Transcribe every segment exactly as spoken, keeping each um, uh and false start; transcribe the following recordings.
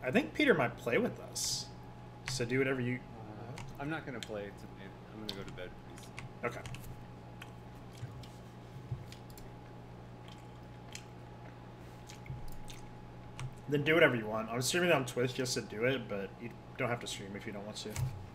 I think Peter might play with us. So do whatever you... Uh, I'm not going to play tonight. I'm going to go to bed, please. Okay. Then do whatever you want. I'm streaming on Twitch just to do it, but you don't have to stream if you don't want to.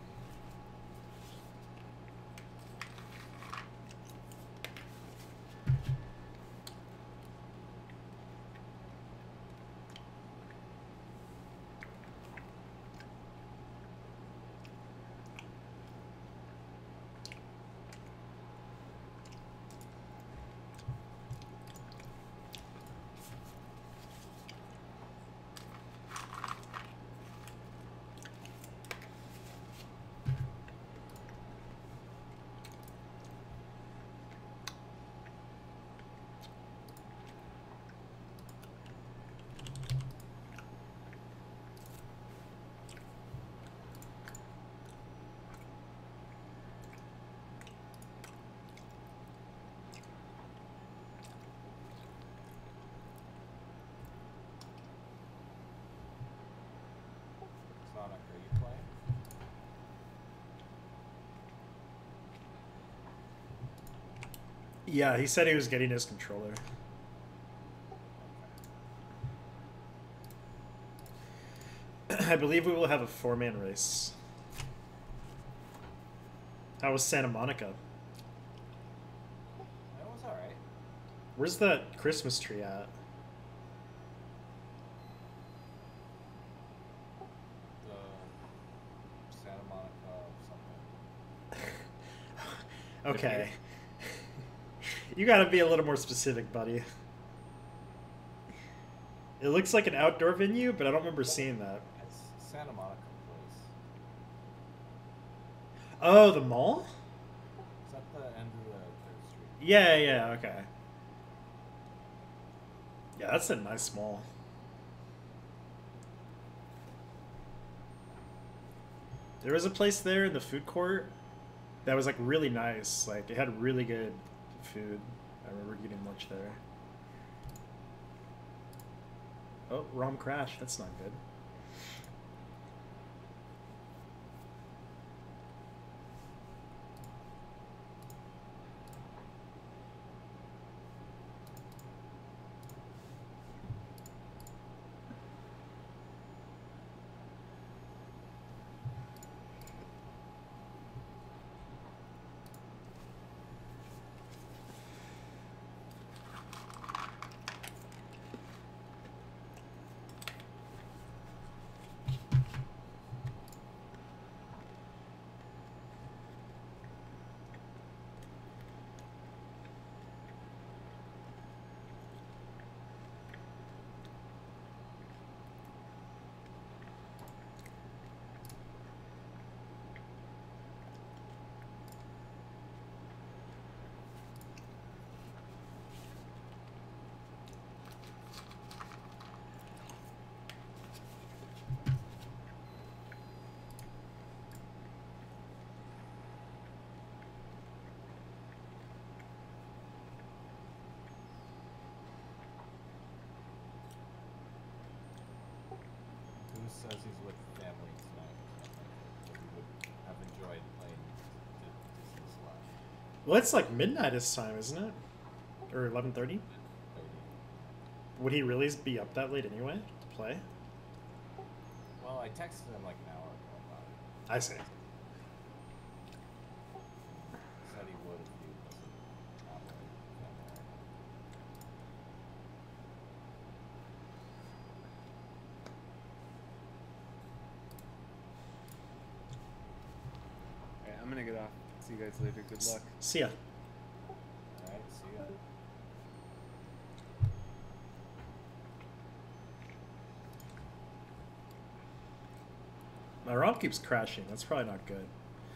Yeah, he said he was getting his controller. I believe we will have a four-man race. How was Santa Monica? That was alright. Where's that Christmas tree at? The Santa Monica something. Okay. You gotta be a little more specific, buddy. It looks like an outdoor venue, but I don't remember seeing that. It's Santa Monica Place. Oh, the mall? It's at the end of the third street. Yeah, yeah, okay. Yeah, that's a nice mall. There was a place there in the food court that was like really nice. Like it had really good food. I remember getting lunch there. Oh, ROM crash. That's not good. Says he's with family tonight. He would have enjoyed playing Disney's Live. Well, it's like midnight this time, isn't it? Or eleven thirty? Would he really be up that late anyway to play? Well, I texted him like an hour ago about it. I see. He said he would if he wasn't traveling with family right now. I'm gonna get off. See you guys later. Good luck. See ya. Alright, see ya. My ROM keeps crashing. That's probably not good.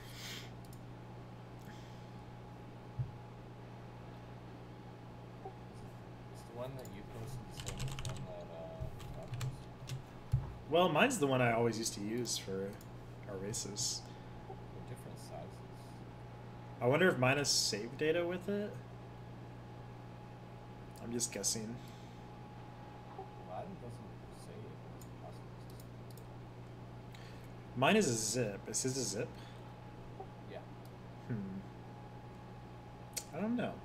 Is the one that you posted the same as the one that uh, I posted? Well, mine's the one I always used to use for our races. They're different sizes. I wonder if mine has save data with it? I'm just guessing. Aladdin doesn't save. It's possible. Mine is a zip. Is his a zip? Yeah. Hmm. I don't know.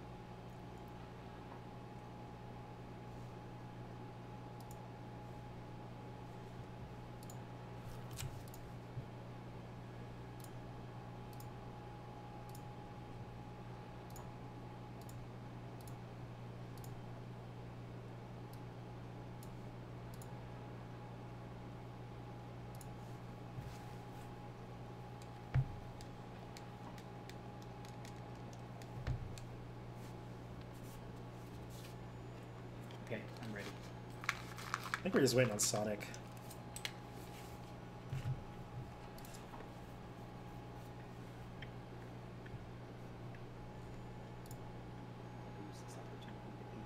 Okay, I'm ready. I think we're just waiting on Sonic. Lose this opportunity.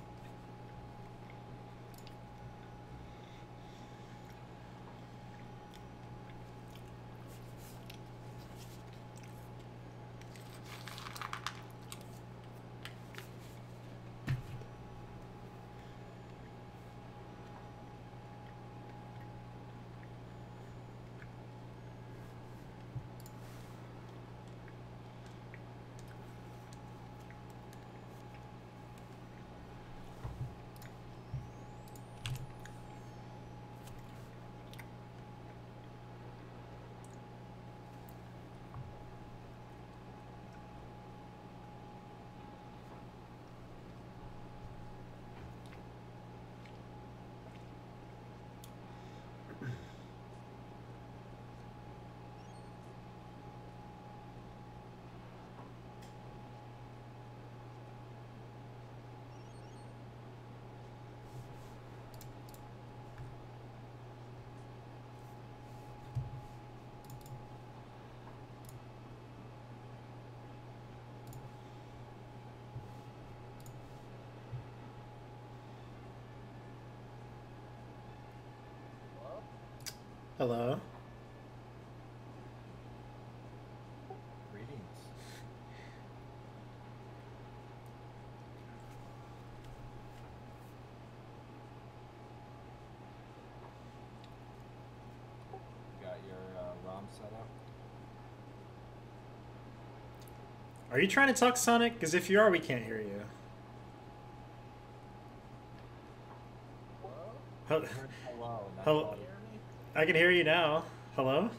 Hello? Greetings. You got your uh, ROM set up? Are you trying to talk, Sonic? Because if you are, we can't hear you. Hello? Hel- I heard hello, not Hello? hello. I can hear you now. Hello?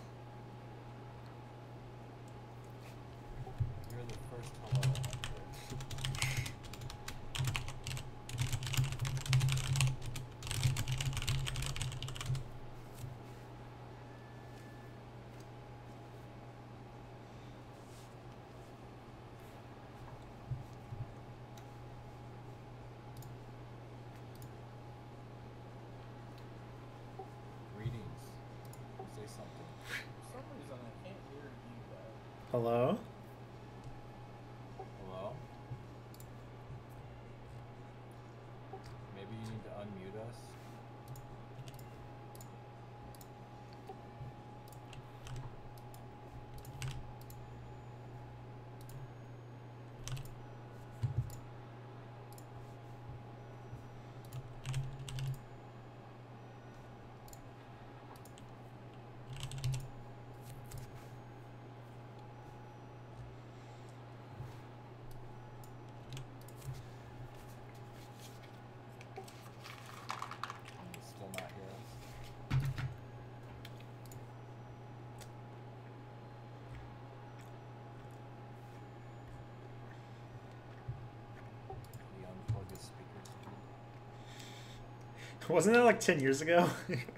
You're the first hello I've heard. Greetings. Say something. For some reason, I can't hear you guys. Hello? Hello? Maybe you need to unmute us. Can you still not hear us? Can you unplug his speakers, dude? Wasn't that like ten years ago?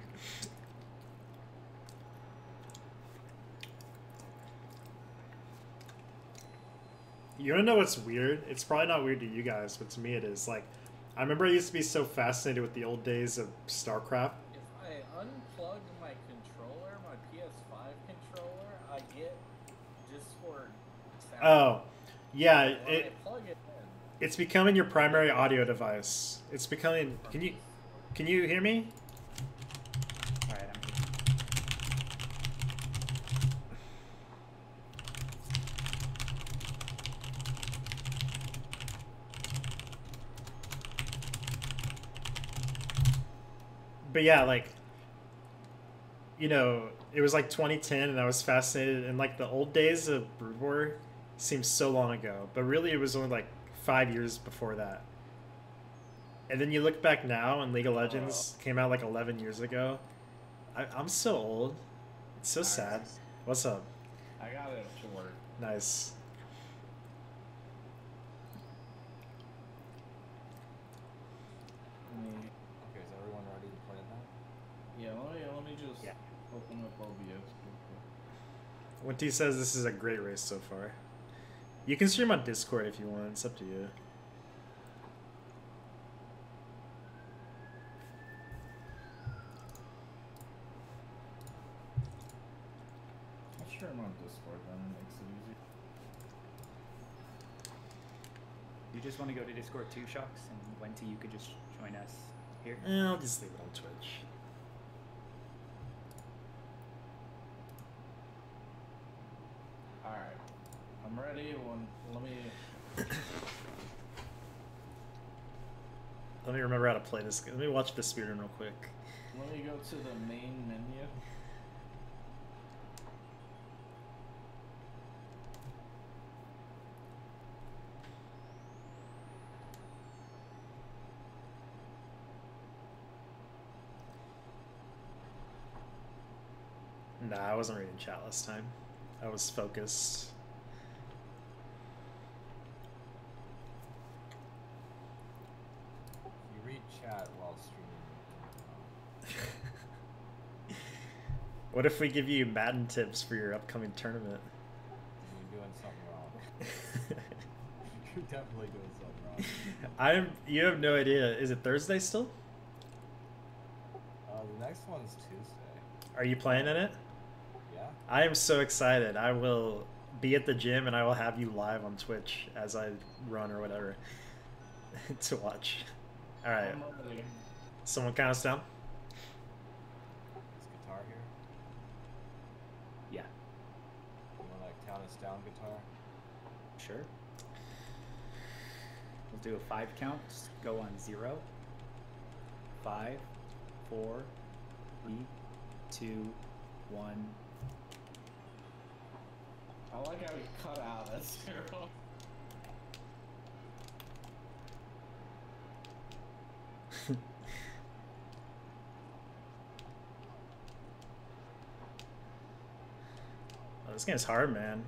You wanna know what's weird? It's probably not weird to you guys, but to me it is. Like, I remember I used to be so fascinated with the old days of StarCraft. If I unplug my controller, my P S five controller, I get Discord sound. Oh, yeah, When it, I plug it in, it's becoming your primary audio device. It's becoming. Can you can you hear me? Alright, I'm here. But yeah, like, you know, it was like twenty ten, and I was fascinated. And like the old days of Brood War seems so long ago, but really it was only like five years before that. And then you look back now, and League of Legends came out like eleven years ago. I, I'm so old. It's so sad. What's up? I got it to work. Nice. Let me, Okay, is everyone ready to play now? yeah, let me let me just Yeah. open up O B S real quick. Winty says this is a great race so far. You can stream on Discord if you want. It's up to you. I'll share them on Discord, then it makes it easy. You just want to go to Discord too, Shocks, and Wenty, you could just join us here. Eh, I'll just leave it on Twitch. Alright. I'm ready. One, let me. Let me remember how to play this. Let me watch the speedrun real quick. Let me go to the main menu. Nah, I wasn't reading chat last time. I was focused. If you read chat while streaming, um, What if we give you Madden tips for your upcoming tournament? you're doing something wrong. You're definitely doing something wrong. I'm. You have no idea. Is it Thursday still? Uh, the next one's Tuesday. Are you playing in it? Yeah? I am so excited. I will be at the gym and I will have you live on Twitch as I run or whatever to watch. All right. I'm ready. Someone count us down. Is guitar here? Yeah, You wanna count us down, guitar? sure. We'll do a five count. Just go on zero, five, four, three, two, one. I like how he cut out at zero. Oh, this game's hard, man.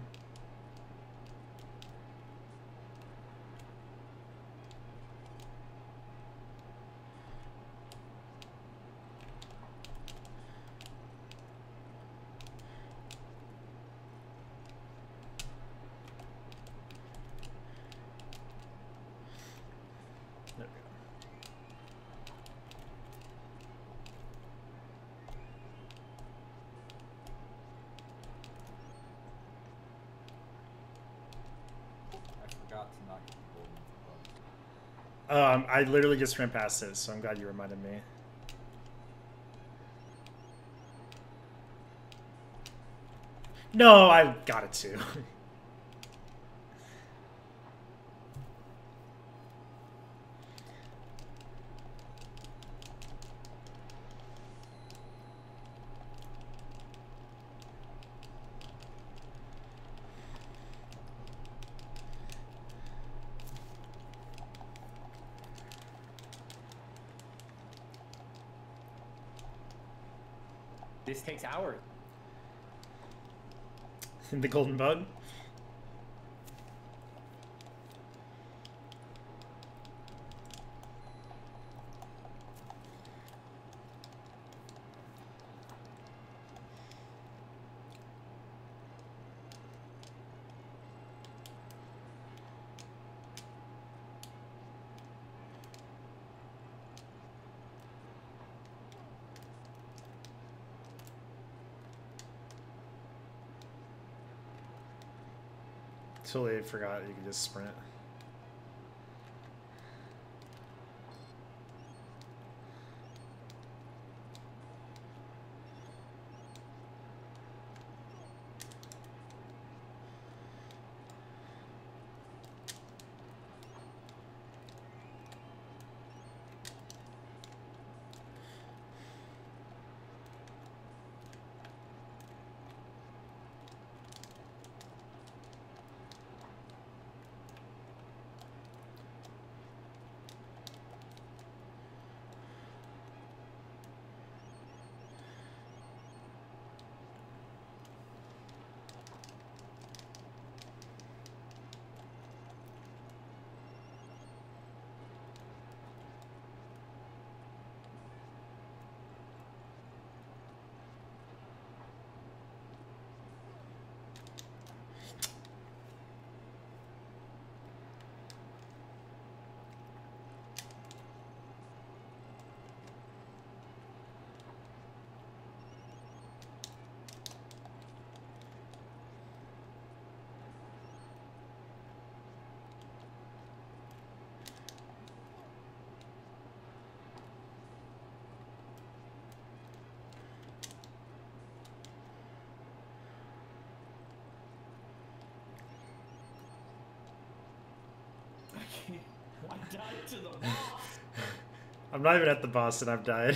There we go. I forgot to knock the golden bug. Um, I literally just ran past it, so I'm glad you reminded me. No, I got it too. This takes hours. The golden bug. Totally forgot you could just sprint. I died to the boss. I'm not even at the boss and I've died.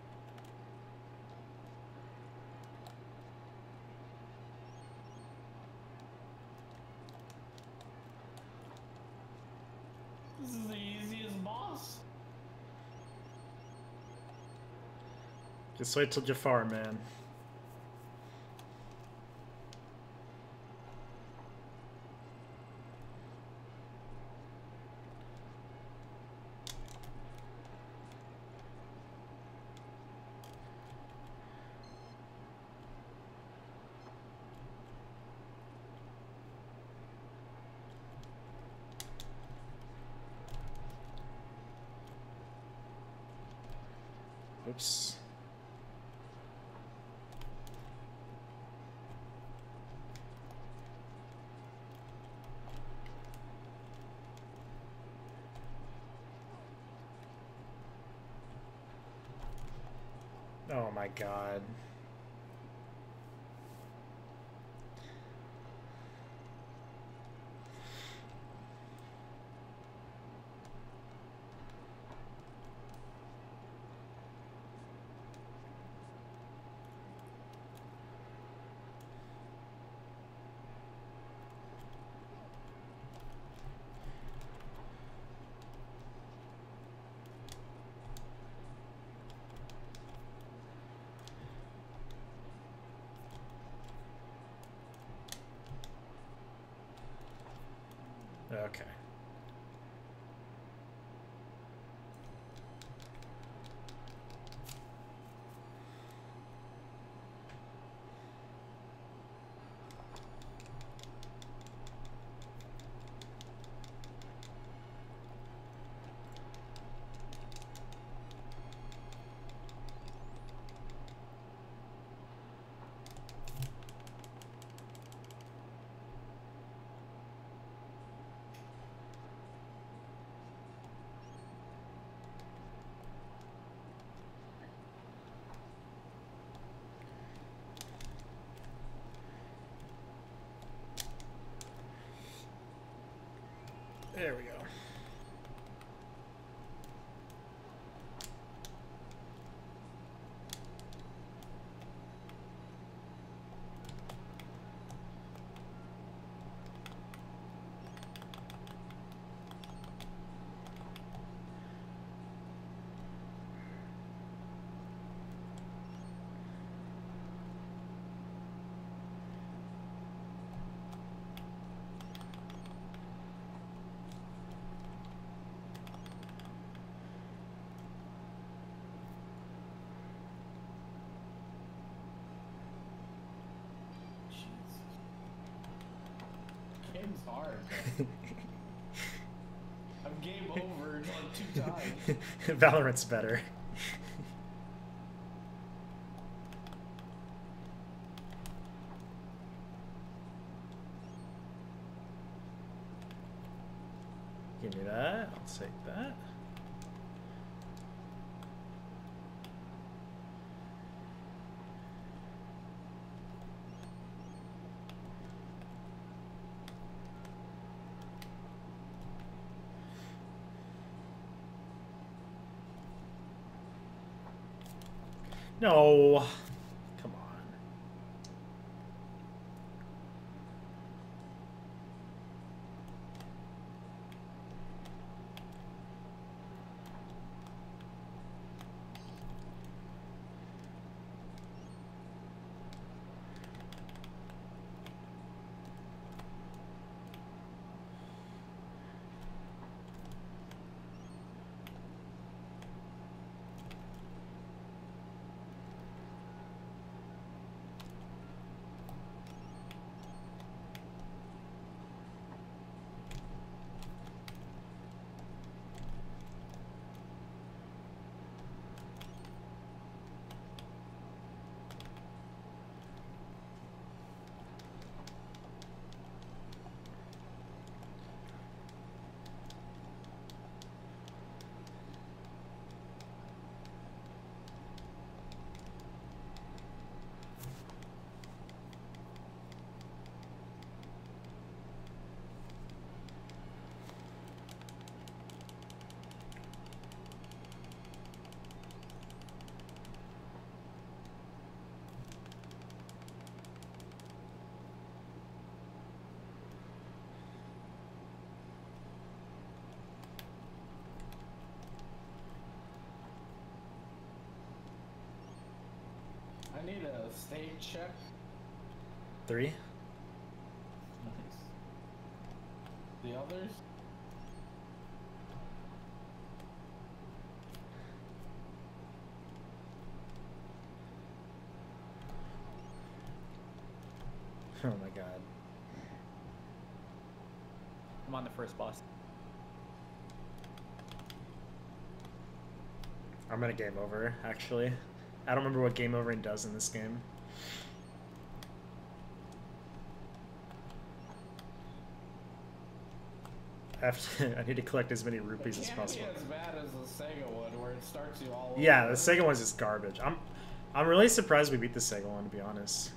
This is the easiest boss. Just wait till Jafar, man. Oops. Oh my god. Okay. There we go. Game's hard. I'm game over like two times. Valorant's better. Give me that. I'll take that. No. Come on. state check. Three. Nice. The others? Oh my god. I'm on the first boss. I'm gonna game over, actually. I don't remember what game overing does in this game. I have to, I need to collect as many rupees It as can't possible. be as bad as the Sega one, where it starts you all Yeah, over. the Sega one's just garbage. I'm I'm really surprised we beat the Sega one, to be honest.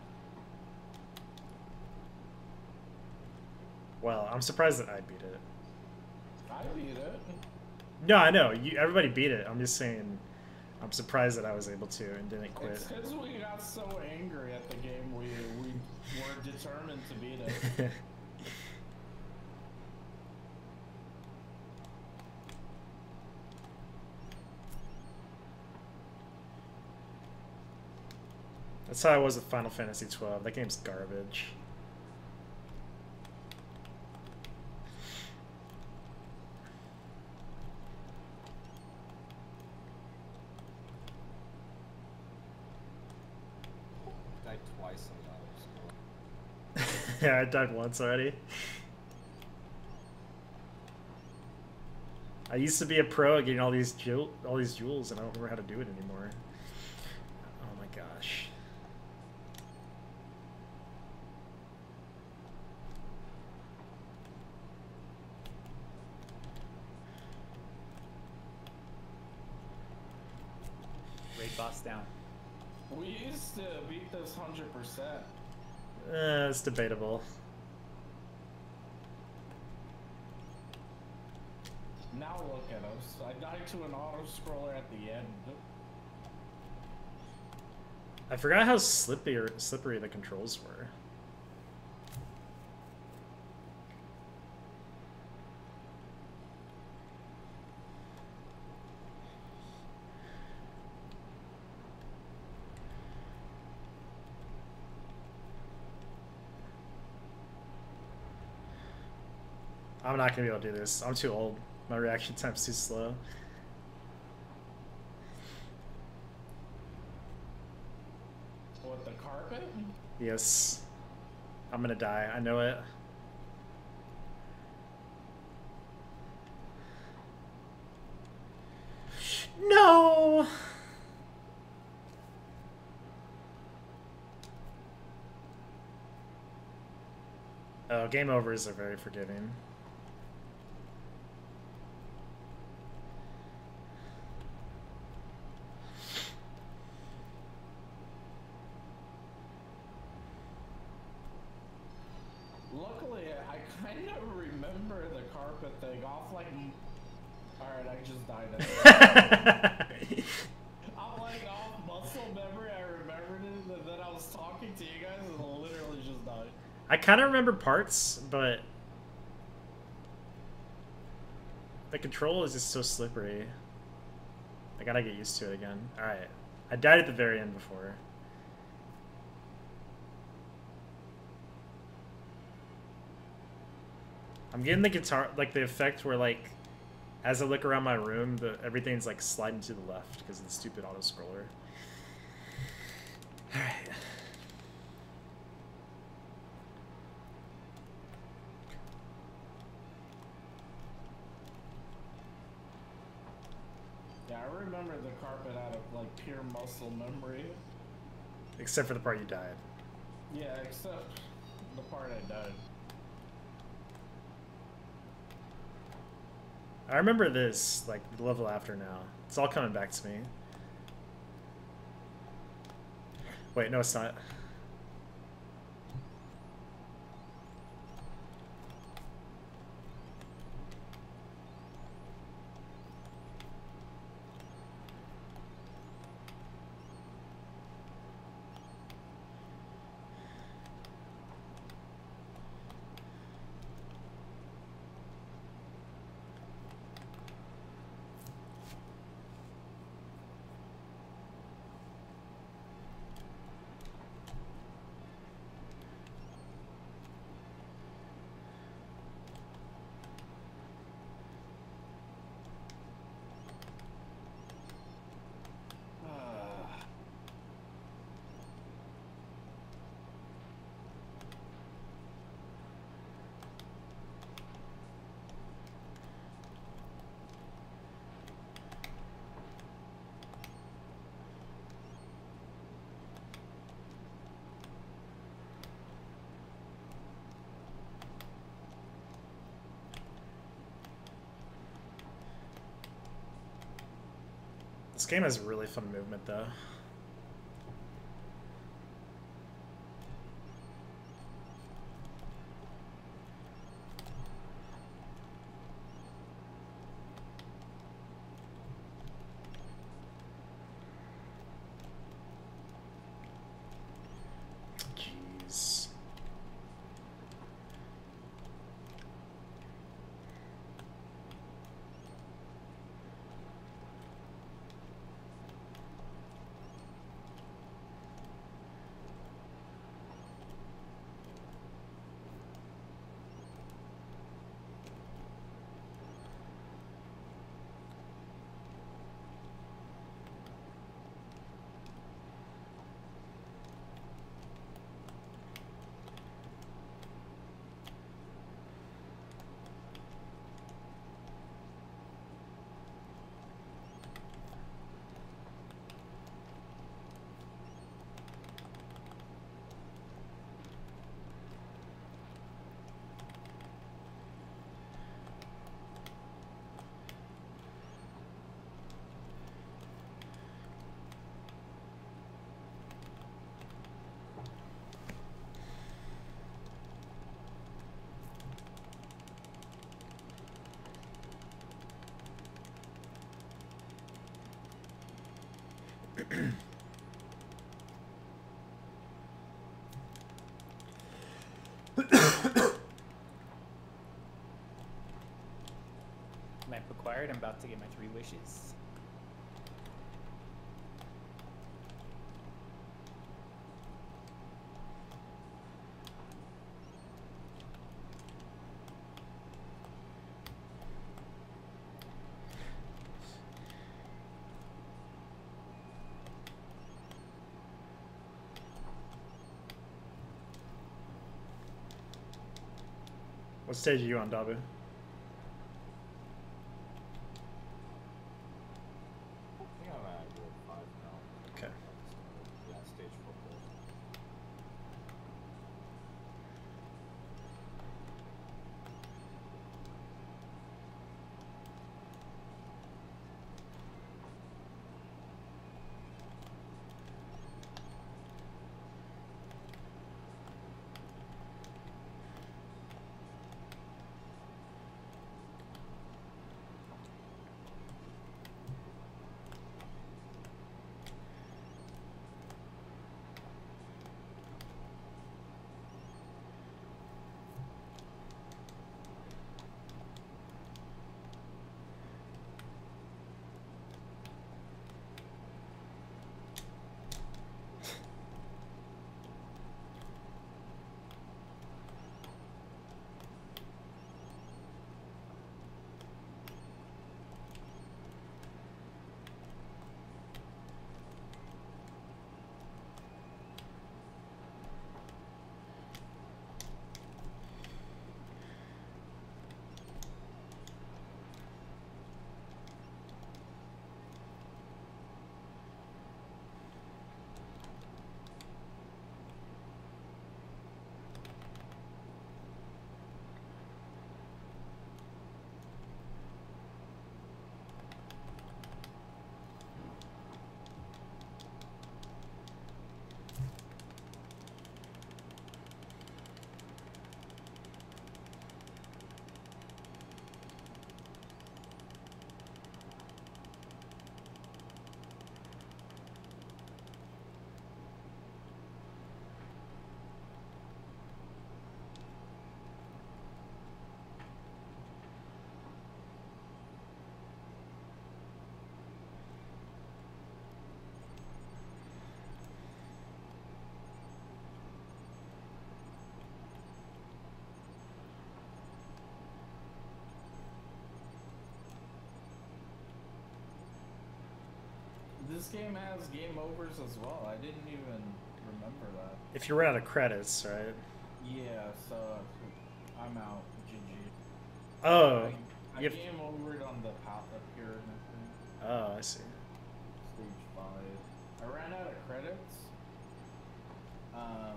Well, I'm surprised that I beat it. I beat it. No, I know. You, everybody beat it. I'm just saying I'm surprised that I was able to and didn't quit. It's because we got so angry at the game, we, we were determined to beat it. That's how I was with Final Fantasy twelve. That game's garbage. Died twice on the auto scroll. Yeah, I died once already. I used to be a pro at getting all these jewel, all these jewels, and I don't remember how to do it anymore. Oh my gosh. Raid boss down. We used to beat this one hundred percent. Eh, it's debatable. Now look at us. I died to an auto scroller at the end. I forgot how slippery slippery the controls were. I'm not gonna be able to do this. I'm too old. My reaction time's too slow. What, the carpet? Yes. I'm gonna die. I know it. No! Oh, game overs are very forgiving. Luckily, I kind of remember the carpet thing off like. Alright, I just died. I'm like off muscle memory, I remembered it, and then I was talking to you guys and literally just died. I kind of remember parts, but the control is just so slippery. I gotta get used to it again. Alright. I died at the very end before. I'm getting the guitar, like the effect where like, as I look around my room, the everything's like sliding to the left because of the stupid auto scroller. Alright. Yeah, I remember the carpet out of like pure muscle memory. Except for the part you died. Yeah, except the part I died. I remember this, like, the level after now. It's all coming back to me. Wait, no, it's not. This game has really fun movement, though. Jeez. Map acquired. I'm about to get my three wishes. What stage are you on, Dabu? I think I'm at World five now. Okay. Yeah, stage four. gold. This game has game overs as well. I didn't even remember that. If you run out of credits, right? Yeah, so I'm out. G G. Oh. I, I you have- game overed on the path up here and everything. Oh, I see. Stage five. I ran out of credits. Um,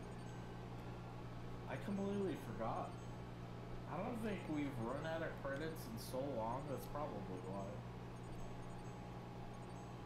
I completely forgot. I don't think we've run out of credits in so long. That's probably why.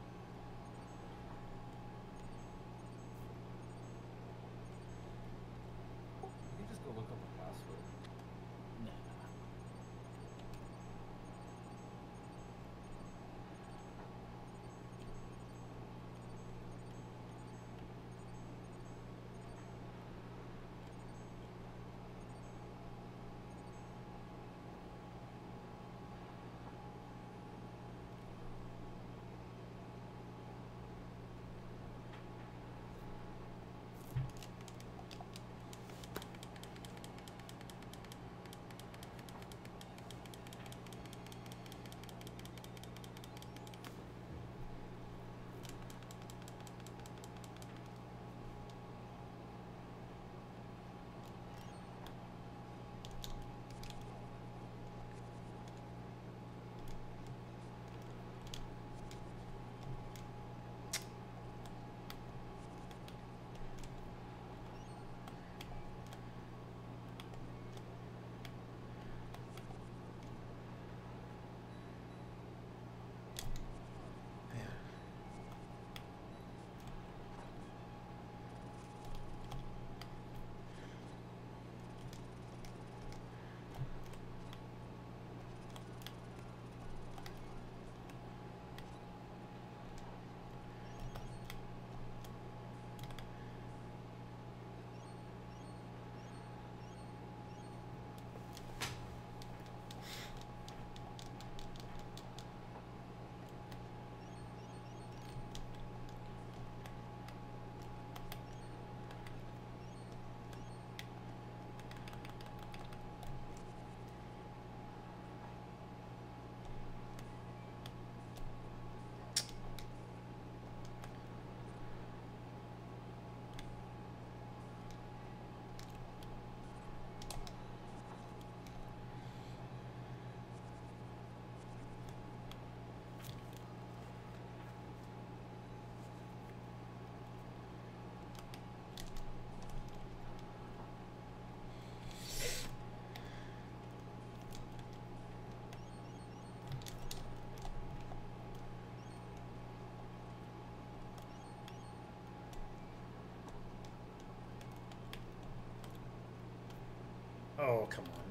Oh, come on.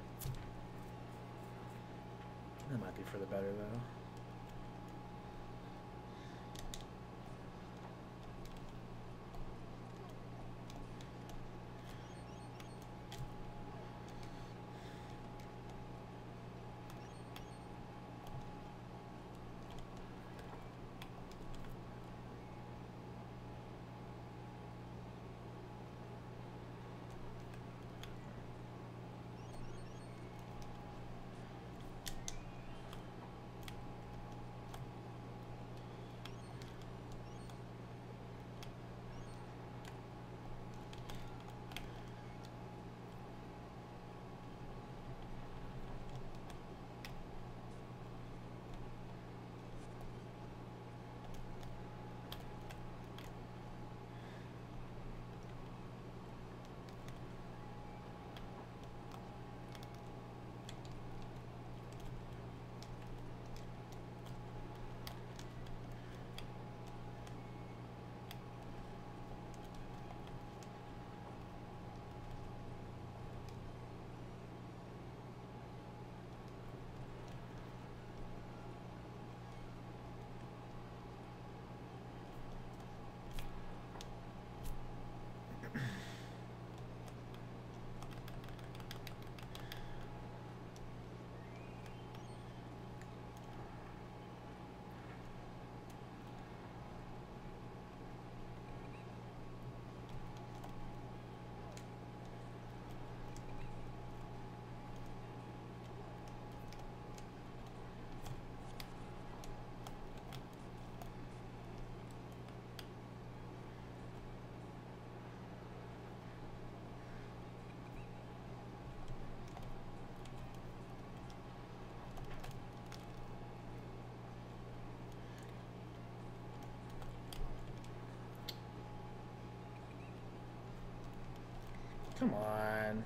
That might be for the better, though. Come on.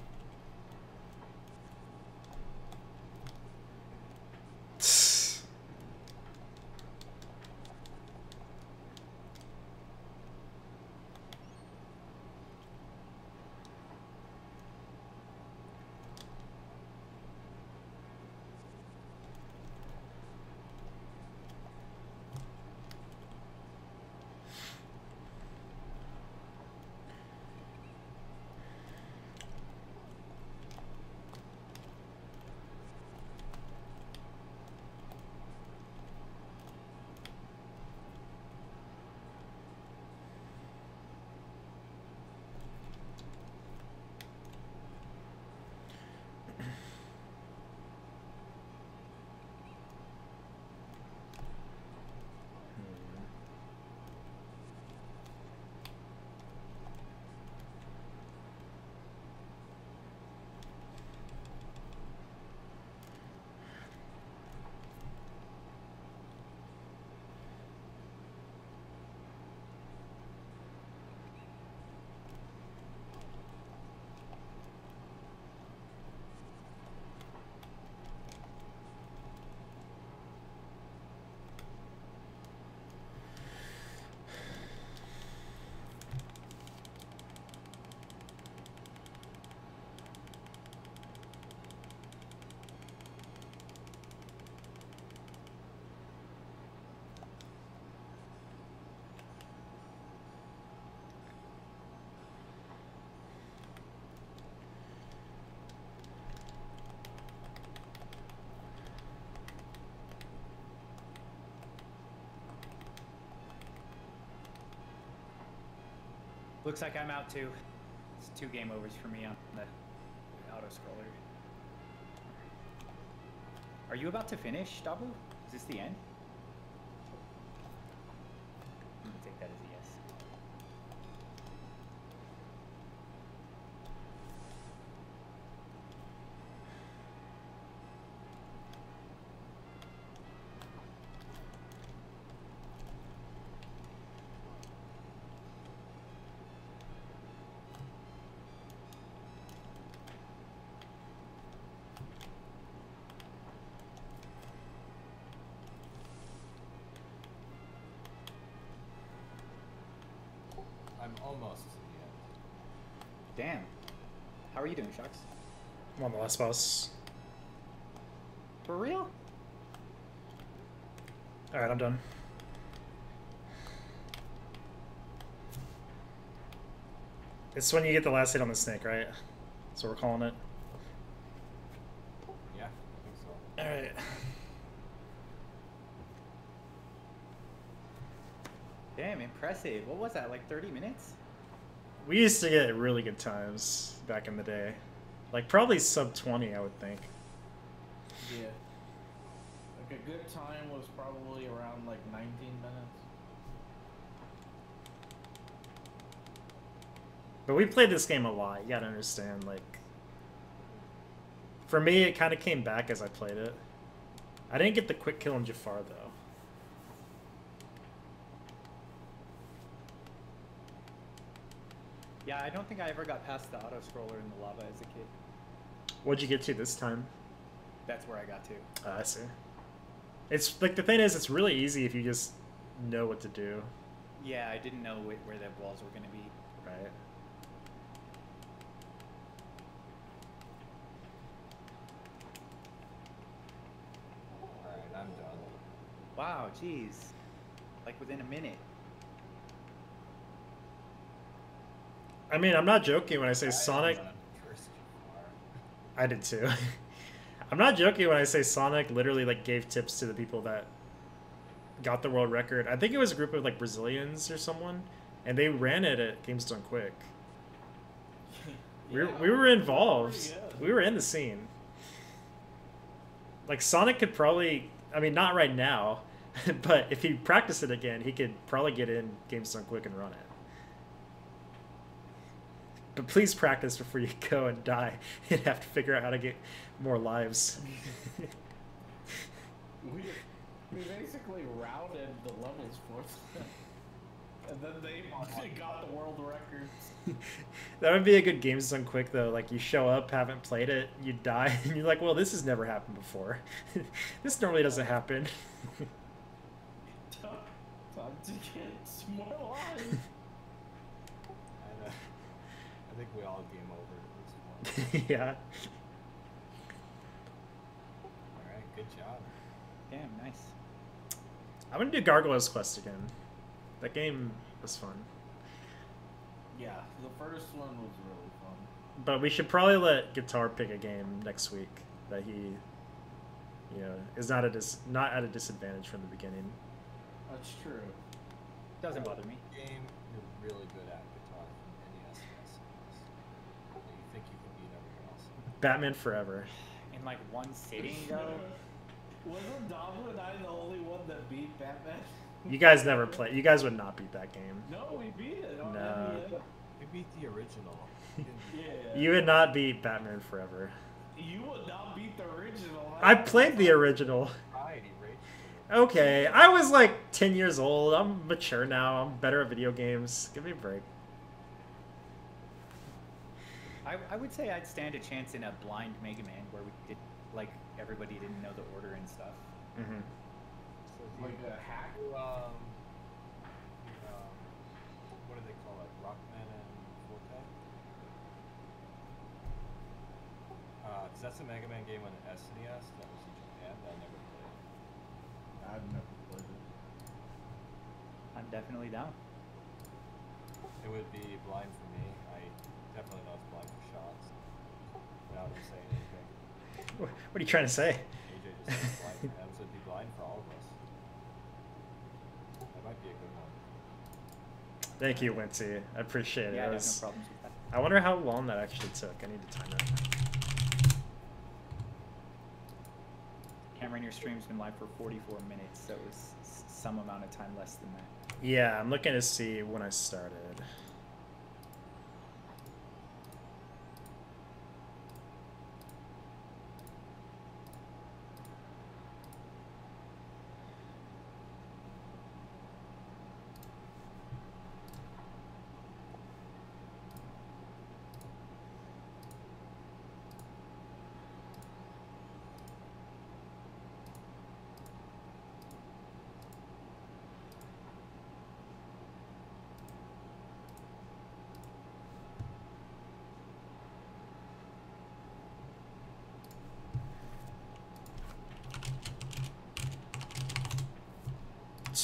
Looks like I'm out too. It's two game overs for me on the auto scroller. Are you about to finish, Dabu? Is this the end? I'm gonna take that as a yes. I'm almost to the end. Damn. How are you doing, Shucks? I'm on the last boss. For real? Alright, I'm done. It's when you get the last hit on the snake, right? So we're calling it. Yeah, I think so. Alright. Damn, impressive. What was that, like thirty minutes? We used to get really good times back in the day. Like, probably sub twenty, I would think. Yeah. Like a good time was probably around like nineteen minutes. But we played this game a lot, you gotta understand, like... For me, it kind of came back as I played it. I didn't get the quick kill in Jafar, though. Yeah, I don't think I ever got past the auto-scroller in the lava as a kid. What'd you get to this time? That's where I got to. Uh, I see. It's, like, the thing is, it's really easy if you just know what to do. Yeah, I didn't know wh- where the walls were going to be. Right. Alright, I'm done. Wow, jeez. Like within a minute. I mean, I'm not joking when I say I Sonic... am done. First Jafar. I did too. I'm not joking when I say Sonic literally like gave tips to the people that got the world record. I think it was a group of like Brazilians or someone, and they ran it at Games Done Quick. We were, Yeah, we were involved. pretty good. We were in the scene. Like Sonic could probably, I mean, not right now, but if he practiced it again, he could probably get in Games Done Quick and run it. But please practice before you go and die and have to figure out how to get more lives. We, we basically routed the levels for them. And then they got the world records. That would be a good Games Done Quick though. Like you show up, haven't played it, you die, and you're like, well, this has never happened before. This normally doesn't happen. Time to get some more lives. And, uh, I think we all game over at this point. Yeah. Alright, good job. Damn, nice. I'm gonna do Gargoyle's Quest again. That game was fun. Yeah, the first one was really fun. But we should probably let Guitar pick a game next week that he, you know, is not a dis not at a disadvantage from the beginning. That's true. Doesn't bother me. Game you're really good at guitar from N E S and S N E S. That you think you can beat everyone else. Batman Forever. In like one sitting, though? Wasn't Dom and I the only one that beat Batman? You guys never play. You guys would not beat that game. No, we beat it. On No. N E S. You beat the original. You didn't beat Yeah. You would not beat Batman Forever. You would not beat the original. I played the original. Variety Rage. Okay, I was like ten years old. I'm mature now. I'm better at video games. Give me a break. I, I would say I'd stand a chance in a blind Mega Man where we did, like, everybody didn't know the order and stuff. Mm-hmm. So do Like you, a hack. you, um, you, um, what do they call it? Rockman and Forte? Uh, 'cause that's a Mega Man game on the S N E S that was in Japan that I never played. I've never played it. I'm definitely down. It would be blind for me. I definitely know it's blind for shots. Without him saying anything. What are you trying to say? A J just said blind for him, so it'd be blind for all of us. That might be a good one. Thank you, Winty. I appreciate it. Yeah, That I have was- no problems with that. I wonder how long that actually took. I need to time it. Cameron, your stream's been live for forty-four minutes, so it was s- some amount of time less than that. Yeah, I'm looking to see when I started.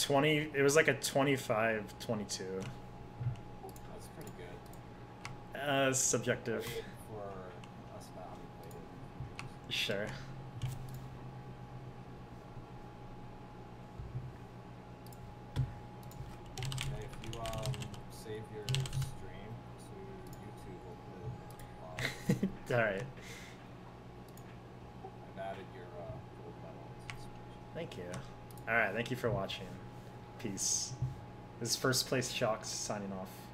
twenty. It was like a twenty-five twenty-two. That's pretty good. Uh, subjective. I mean, for us not having played it. Sure. Okay, if you um save your stream to YouTube, we'll put it in the All right. I've added your uh, gold medal as inspiration. Thank you. All right. Thank you for watching. Peace. This is First Place Shocks signing off.